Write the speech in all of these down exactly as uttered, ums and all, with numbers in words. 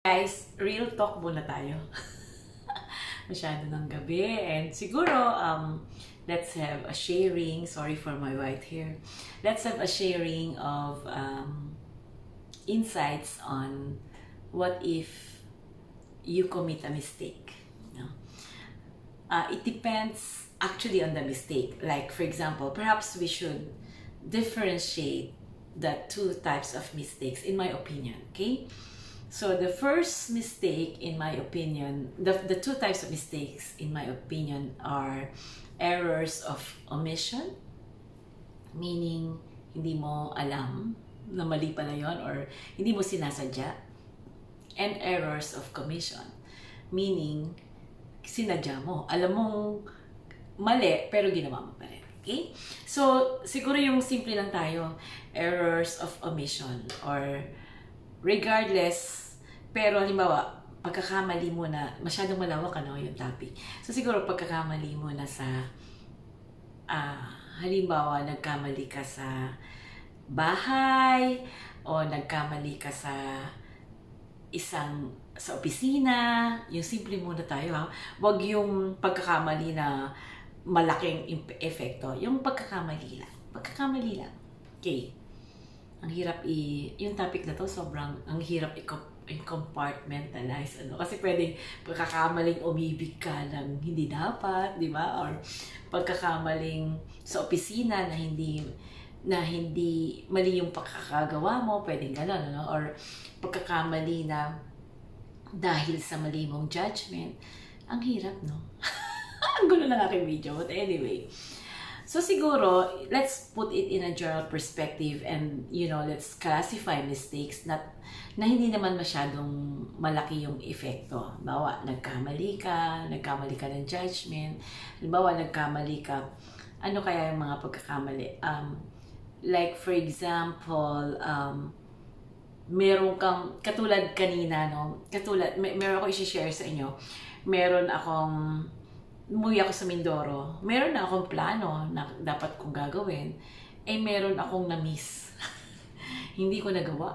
Guys, real talk muna tayo. Masyado ng gabi and siguro um let's have a sharing. Sorry for my white hair. Let's have a sharing of um insights on what if you commit a mistake. No? Uh, it depends actually on the mistake. Like for example, perhaps we should differentiate the two types of mistakes in my opinion, okay? So the first mistake, in my opinion, the, the two types of mistakes, in my opinion, are errors of omission, meaning hindi mo alam na mali pala yun or hindi mo sinasadya, and errors of commission, meaning sinadya mo. Alam mong mali, pero ginawa mo pa rin. Okay? So, siguro yung simple lang tayo, errors of omission, or regardless, pero halimbawa, pagkakamali mo na, masyadong malawak ano yung topic. So siguro pagkakamali mo na sa, uh, halimbawa, nagkamali ka sa bahay, o nagkamali ka sa isang, sa opisina, yung simple muna tayo ha. Huwag yung pagkakamali na malaking epekto. Yung pagkakamali lang. Pagkakamali lang. Okay. Ang hirap i... Yung topic na to, sobrang... Ang hirap i-compartmentalize. Ano? Kasi pwedeng pagkakamaling umibig ka ng hindi dapat, di ba? Or pagkakamaling sa opisina na hindi na hindi mali yung pagkakagawa mo, pwedeng gano'n, ano? Or pagkakamali na dahil sa mali mong judgment. Ang hirap, no? Ang gulo ng aking video. But anyway, so siguro, let's put it in a general perspective and, you know, let's classify mistakes na, na hindi naman masyadong malaki yung epekto. Bawa, nagkamali ka, nagkamali ka ng judgment. Bawa, nagkamali ka, ano kaya yung mga pagkakamali? Um, like, for example, um, meron kang, katulad kanina, no? Katulad, may, meron ako i-share sa inyo. Meron akong, umuwi ako sa Mindoro, meron na akong plano na dapat kong gagawin, eh meron akong na-miss. Hindi ko nagawa.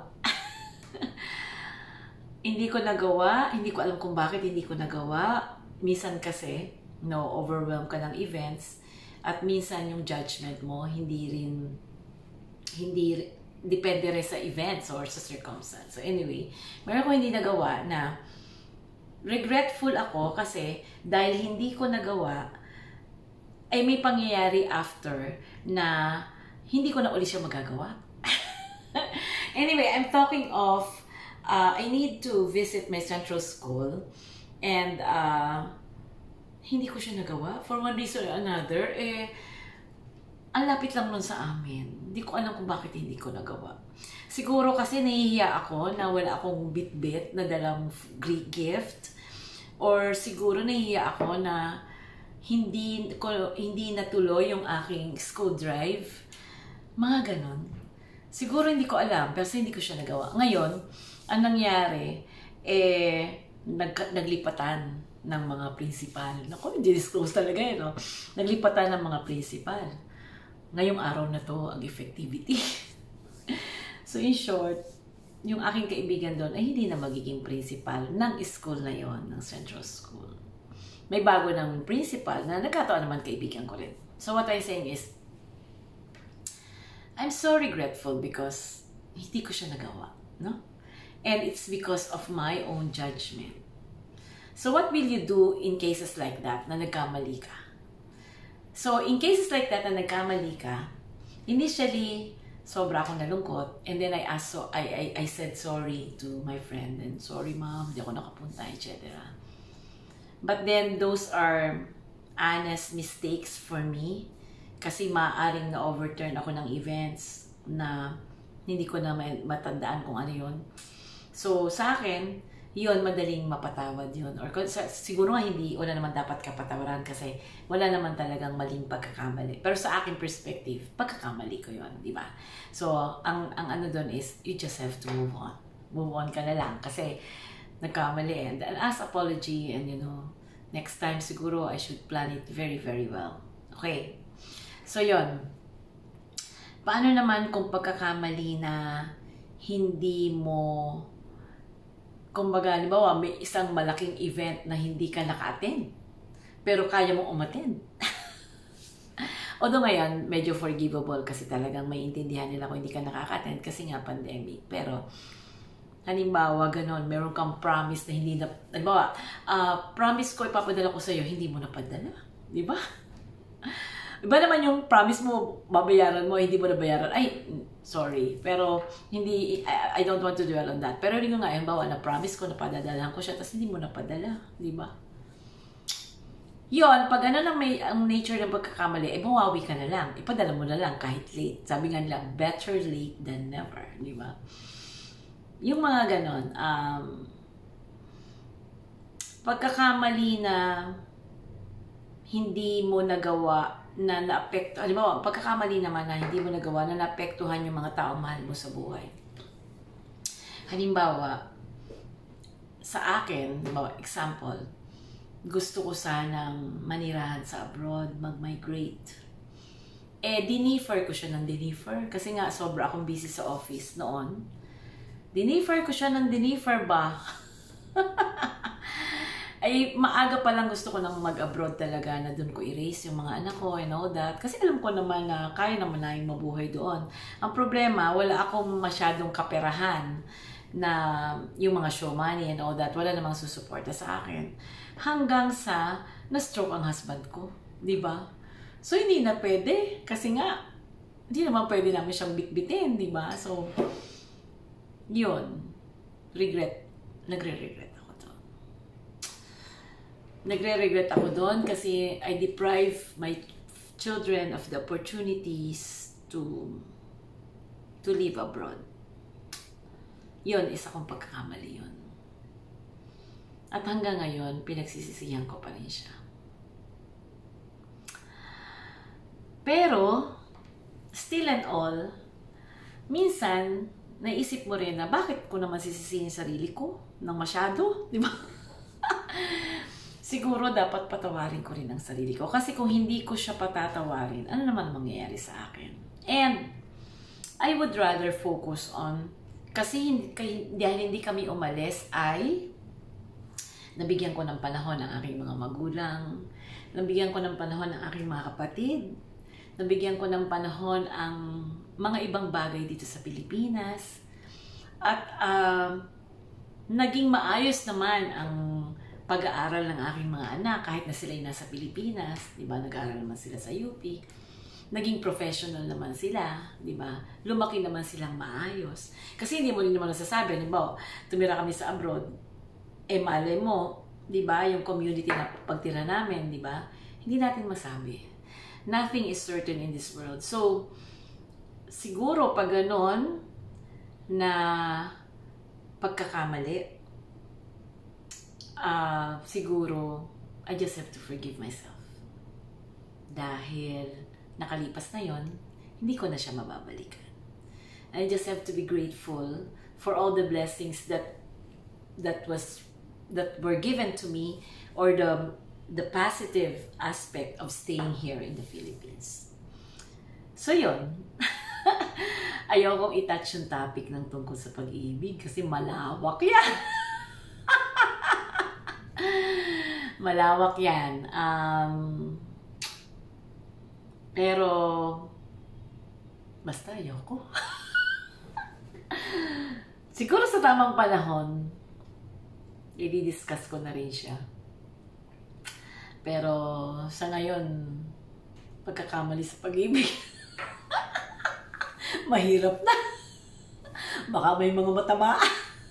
Hindi ko nagawa, hindi ko alam kung bakit hindi ko nagawa. Minsan kasi, no, overwhelm ka ng events, at minsan yung judgment mo, hindi rin, hindi, depende rin sa events or sa circumstance. So anyway, meron ko hindi nagawa na regretful ako kasi dahil hindi ko nagawa, ay may pangyayari after na hindi ko na ulit siya magagawa. Anyway, I'm talking of, uh, I need to visit my central school and uh, hindi ko siya nagawa. For one reason or another, eh, ang lapit lang nun sa amin. Hindi ko alam kung bakit hindi ko nagawa. Siguro kasi nahihiya ako na wala akong bit-bit na dalang Greek gift. Or siguro nahihiya ako na hindi ko hindi natuloy yung aking school drive. Mga ganon. Siguro hindi ko alam, pero hindi ko siya nagawa. Ngayon, ang nangyari, eh, nag, naglipatan ng mga principal. Naku, hindi disclose talaga eh, no? Naglipatan ng mga principal. Ngayong araw na to, ang effectivity. So in short, yung aking kaibigan doon ay hindi na magiging principal ng school na yon, ng Central School. May bago ng principal na nagkataon naman kaibigan ko rin. So what I'm saying is, I'm so regretful because hindi ko siya nagawa, no? And it's because of my own judgment. So what will you do in cases like that na nagkamali ka? So in cases like that na nagkamali ka, initially, sobra akong nalungkot. And then I asked, so I, I, I said sorry to my friend. And sorry ma'am, hindi ako nakapunta, et cetera. But then those are honest mistakes for me. Kasi maaaring na-overturn ako ng events na hindi ko na matandaan kung ano yun. So sa akin, yun, madaling mapatawad yun. Or siguro nga hindi, wala naman dapat kapatawaran kasi wala naman talagang maling pagkakamali. Pero sa aking perspective, pagkakamali ko yun, di ba? So, ang, ang ano doon is, you just have to move on. Move on ka na lang kasi nagkamali. And I'll ask apology and you know, next time siguro I should plan it very, very well. Okay. So, yun. Paano naman kung pagkakamali na hindi mo kumbaga, halimbawa, may isang malaking event na hindi ka naka-attend, pero kaya mong umattend. Although ngayon, medyo forgivable kasi talagang may intindihan nila kung hindi ka nakaka-attend kasi nga pandemic. Pero, halimbawa, ganon, meron kang promise na hindi na, halimbawa, uh, promise ko ipapadala ko sa'yo, hindi mo napadala. Di ba? Iba naman yung promise mo, babayaran mo, hindi mo nabayaran. Ay, sorry. Pero, hindi, I, I don't want to dwell on that. Pero rin ko nga, halimbawa, na promise ko, napadadalahan ko siya, tapos hindi mo napadala. Di ba? Yon, pag ano lang may ang nature ng pagkakamali, eh mawawi ka na lang. Ipadala mo na lang kahit late. Sabi nga nila, better late than never. Di ba? Yung mga ganon, um, pagkakamali na hindi mo nagawa na naapekto, halimbawa, pagkakamali naman na hindi mo nagawa na naapektuhan yung mga taong mahal mo sa buhay. Halimbawa, sa akin, halimbawa, example, gusto ko sanang manirahan sa abroad, mag-migrate. Eh, dinifer ko siya ng dinifer. Kasi nga, sobra akong busy sa office noon. Dinifer ko siya ng dinifer ba? Ay, maaga pa lang gusto ko nang mag-abroad talaga na doon ko erase yung mga anak ko and all that. Kasi alam ko naman na kaya naman na yung mabuhay doon. Ang problema, wala akong masyadong kaperahan na yung mga show money and all that. Wala namang susuporta sa akin. Hanggang sa na-stroke ang husband ko. Diba? So, hindi na pwede. Kasi nga, hindi naman pwede namin siyang bitbitin. Diba? So, yun. Regret. Nagre-regret ako doon. Nagre-regret ako doon kasi I deprive my children of the opportunities to to live abroad. Yun, isa kong pagkakamali yun. At hanggang ngayon, pinagsisisihan ko pa rin siya. Pero, still and all, minsan, naisip mo rin na bakit ko naman sisisihin sarili ko ng masyado, di ba? Siguro dapat patawarin ko rin ang sarili ko. Kasi kung hindi ko siya patatawarin, ano naman mangyayari sa akin? And, I would rather focus on, kasi hindi, dahil hindi kami umalis, ay nabigyan ko ng panahon ang aking mga magulang, nabigyan ko ng panahon ang aking mga kapatid, nabigyan ko ng panahon ang mga ibang bagay dito sa Pilipinas, at uh, naging maayos naman ang pag-aaral ng aking mga anak kahit na sila ay nasa Pilipinas, di ba? Nag-aaral naman sila sa U P. Naging professional naman sila, di ba? Lumaki naman silang maayos. Kasi hindi mo rin naman nasasabi, di ba? Tumira kami sa abroad, eh malay mo, di ba, yung community na pagtira namin, di ba, hindi natin masabi. Nothing is certain in this world. So, siguro pag ganon na pagkakamali, uh, siguro, I just have to forgive myself. Dahil nakalipas na yon, hindi ko na siya mababalikan. I just have to be grateful for all the blessings that that was that were given to me, or the the positive aspect of staying here in the Philippines. So yun. Ayokong i-touch yung topic ng tungkol sa pag-ibig kasi malawak yan. Malawak yan. Um, pero basta ayoko. Siguro sa tamang panahon, i-discuss ko na rin siya. Pero sa ngayon, pagkakamali sa pag-ibig, mahirap na. Baka may mga matama.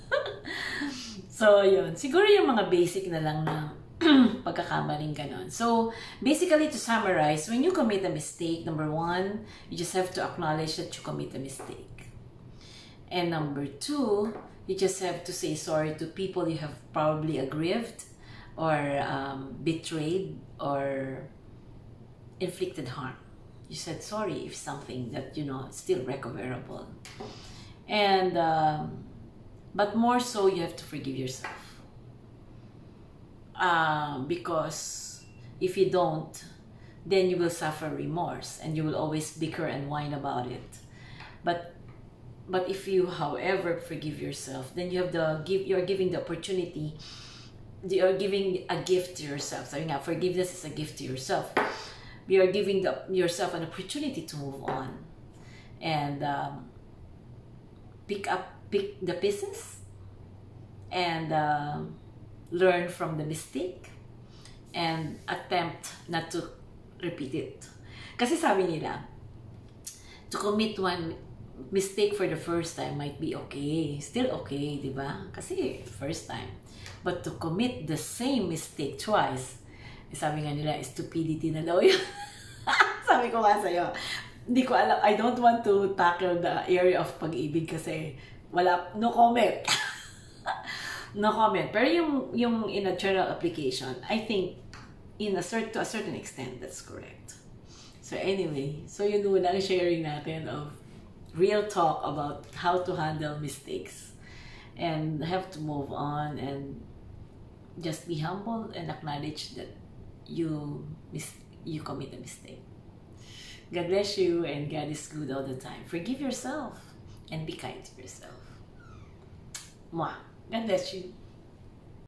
So, yun. Siguro yung mga basic na lang na pagkakamaling ganon. So, basically to summarize, when you commit a mistake, number one, you just have to acknowledge that you commit a mistake. And number two, you just have to say sorry to people you have probably aggrieved or um, betrayed or inflicted harm. You said sorry if something that, you know, is still recoverable. And, um, but more so, you have to forgive yourself. Uh, because if you don't, then you will suffer remorse and you will always bicker and whine about it. But but if you, however, forgive yourself, then you have the give. You're giving the opportunity. You're giving a gift to yourself. So, nga, forgiveness is a gift to yourself. You're giving the, yourself an opportunity to move on, and um, pick up, pick the pieces, and uh, learn from the mistake, and attempt not to repeat it. Kasi sabi nila, to commit one mistake for the first time might be okay. Still okay, di ba? Kasi first time. But to commit the same mistake twice, sabi nga nila, stupidity na daw yun. Sabi ko nga sa'yo, hindi ko alam, I don't want to tackle the area of pag-ibig kasi wala, no comment. No comment. Pero yung, yung in a general application, I think, in a cert to a certain extent, that's correct. So anyway, so yun muna ang sharing natin of real talk about how to handle mistakes and have to move on and just be humble and acknowledge that you mis you commit a mistake. God bless you, and God is good all the time. Forgive yourself and be kind to yourself. Mwah. God bless you.